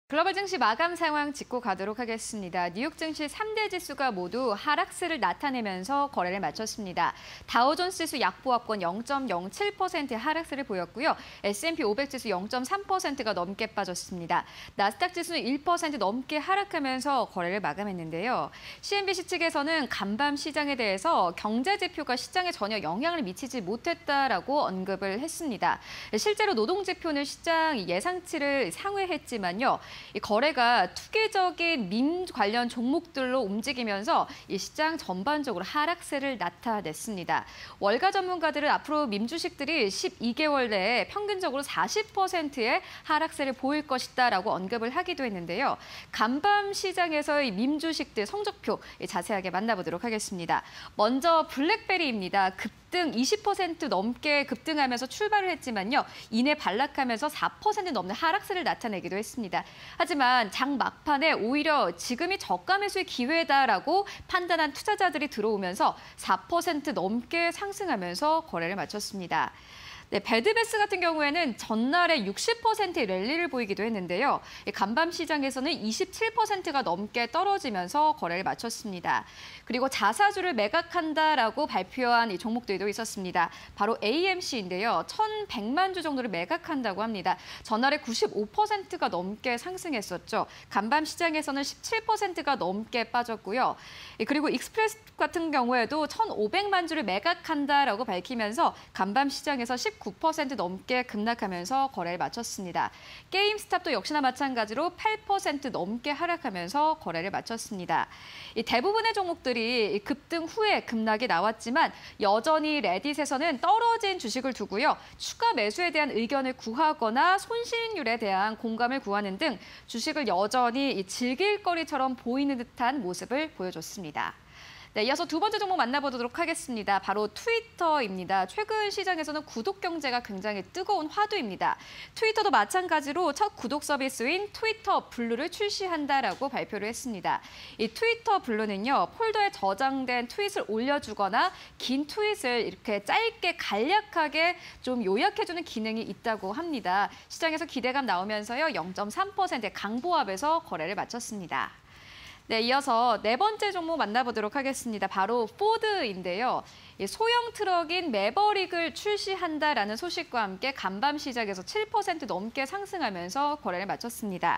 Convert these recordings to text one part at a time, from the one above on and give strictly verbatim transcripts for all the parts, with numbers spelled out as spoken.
글로벌 증시 마감 상황 짚고 가도록 하겠습니다. 뉴욕 증시 삼 대 지수가 모두 하락세를 나타내면서 거래를 마쳤습니다. 다우존스 지수 약보합권 영 점 영칠 퍼센트의 하락세를 보였고요. 에스 앤 피 오백 지수 영 점 삼 퍼센트가 넘게 빠졌습니다. 나스닥 지수는 일 퍼센트 넘게 하락하면서 거래를 마감했는데요. 씨 엔 비 씨 측에서는 간밤 시장에 대해서 경제 지표가 시장에 전혀 영향을 미치지 못했다라고 언급을 했습니다. 실제로 노동 지표는 시장 예상치를 상회했지만요. 이 거래가 투기적인 밈 관련 종목들로 움직이면서 이 시장 전반적으로 하락세를 나타냈습니다. 월가 전문가들은 앞으로 밈 주식들이 십이 개월 내에 평균적으로 사십 퍼센트의 하락세를 보일 것이다라고 언급을 하기도 했는데요. 간밤 시장에서의 밈 주식들 성적표 자세하게 만나보도록 하겠습니다. 먼저 블랙베리입니다. 급등 이십 퍼센트 넘게 급등하면서 출발을 했지만요. 이내 반락하면서 사 퍼센트 넘는 하락세를 나타내기도 했습니다. 하지만 장 막판에 오히려 지금이 저가 매수의 기회다라고 판단한 투자자들이 들어오면서 사 퍼센트 넘게 상승하면서 거래를 마쳤습니다. 네, 배드베스 같은 경우에는 전날에 육십 퍼센트의 랠리를 보이기도 했는데요. 간밤 시장에서는 이십칠 퍼센트가 넘게 떨어지면서 거래를 마쳤습니다. 그리고 자사주를 매각한다라고 발표한 이 종목들도 있었습니다. 바로 에이 엠 씨인데요. 천백만 주 정도를 매각한다고 합니다. 전날에 구십오 퍼센트가 넘게 상승했었죠. 간밤 시장에서는 십칠 퍼센트가 넘게 빠졌고요. 그리고 익스프레스 같은 경우에도 천오백만 주를 매각한다라고 밝히면서 간밤 시장에서 십구 퍼센트 넘게 급락하면서 거래를 마쳤습니다. 게임스탑도 역시나 마찬가지로 팔 퍼센트 넘게 하락하면서 거래를 마쳤습니다. 이 대부분의 종목들이 급등 후에 급락이 나왔지만 여전히 레딧에서는 떨어진 주식을 두고요. 추가 매수에 대한 의견을 구하거나 손실률에 대한 공감을 구하는 등 주식을 여전히 즐길 거리처럼 보이는 듯한 모습을 보여줬습니다. 네, 이어서 두 번째 종목 만나보도록 하겠습니다. 바로 트위터입니다. 최근 시장에서는 구독 경제가 굉장히 뜨거운 화두입니다. 트위터도 마찬가지로 첫 구독 서비스인 트위터 블루를 출시한다라고 발표를 했습니다. 이 트위터 블루는요, 폴더에 저장된 트윗을 올려주거나 긴 트윗을 이렇게 짧게 간략하게 좀 요약해주는 기능이 있다고 합니다. 시장에서 기대감 나오면서요, 영 점 삼 퍼센트의 강보합에서 거래를 마쳤습니다. 네, 이어서 네 번째 종목 만나보도록 하겠습니다. 바로 포드인데요. 소형 트럭인 매버릭을 출시한다라는 소식과 함께 간밤 시장에서 칠 퍼센트 넘게 상승하면서 거래를 마쳤습니다.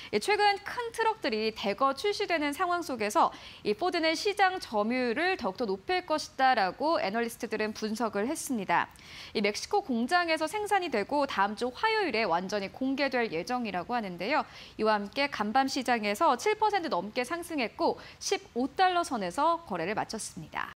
최근 큰 트럭들이 대거 출시되는 상황 속에서 이 포드는 시장 점유율을 더욱더 높일 것이다라고 애널리스트들은 분석을 했습니다. 이 멕시코 공장에서 생산이 되고 다음 주 화요일에 완전히 공개될 예정이라고 하는데요. 이와 함께 간밤 시장에서 칠 퍼센트 넘게 상승했고 십오 달러 선에서 거래를 마쳤습니다.